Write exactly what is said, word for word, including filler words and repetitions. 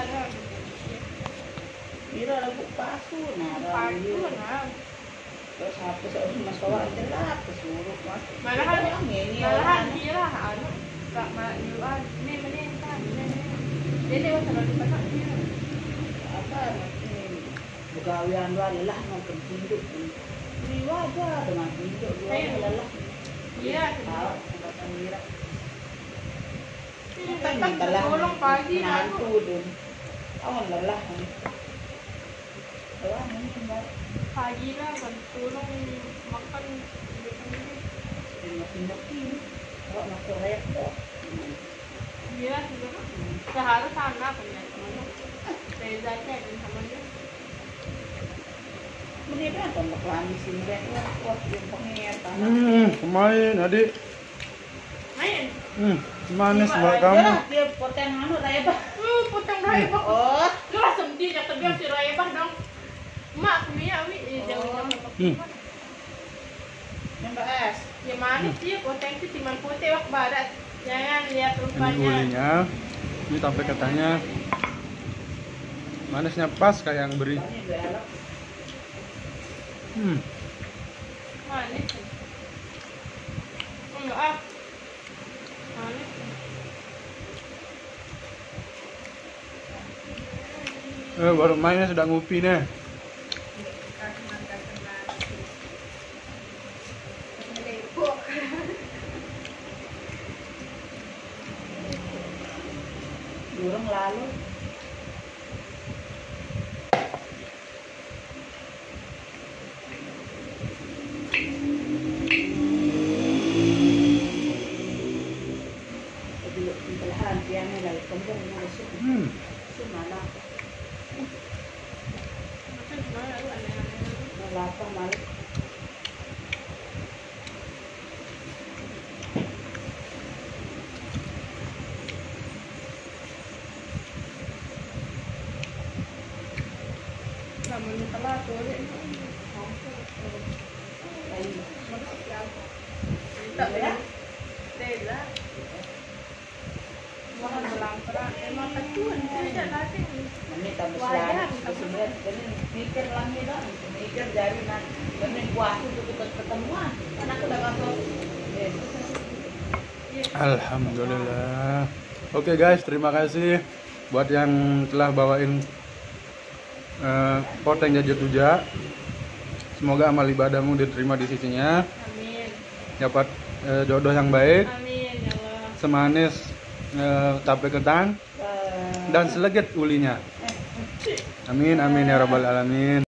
Mira lagu pasu nah. Pasu nah. Terus hapus harus masalah jelas kesuruh mas. Malahan malahan Mira ano tak maiwan. Ini mana kan. Ini wala na dipatak Mira. Apa ini begawian dua lelah nonton hidup. Riwa aja dengan hidup dua lelah. Iya, tahu kata Mira. Tetap tolong pagi nanti dun. Awan lelah ni. Lelah ni mbak. Pagi lah kan tolong makan makin-makin. Kalau nak korek tu. Iya juga. Seharusnya sana kan ya teman. Saya jaga dan sama dia. Mesti kan untuk lani sini kan kuat yang pengen. Hmm, kemarin adik. Main. Hmm, manis buat kamu. Dia potong anu raya bah. Hmm, potong raya bah. Oh, lu langsung dia yang terbiasa si raya bah dong. Mak punya awi jangan Hmm. yang es. Ya manis dia potong itu timan putih wak barat. Jangan lihat Ini rupanya. ulinya. Ini tape ketangnya. Manisnya pas kayak yang beri. Hmm. Manis. Enggak ah. Manis. Eh, baru mainnya sudah ngopi nih. Durung lalu. Belahan piannya dari kembang masuk. Hmm. Semana. Macam mana lu aneh-aneh. Lapar malu. Kamu ni telah tu ni. Tak ya? Tidak. Mohon berlampar. Emang ketuan tidak lagi. Ini tambah selain sebenarnya ini mikir lagi dah, mikir dari nanti ini puasa untuk kita ketemuan. Kan aku udah kasih. Alhamdulillah. Oke guys, terima kasih buat yang telah bawain uh, poteng jajat tuja. Semoga amal ibadahmu diterima di sisinya. Amin. Dapat uh, jodoh yang baik, Amin ya Allah. semanis uh, tape ketang dan selegit ulinya. Amin amin ya rabbal alamin.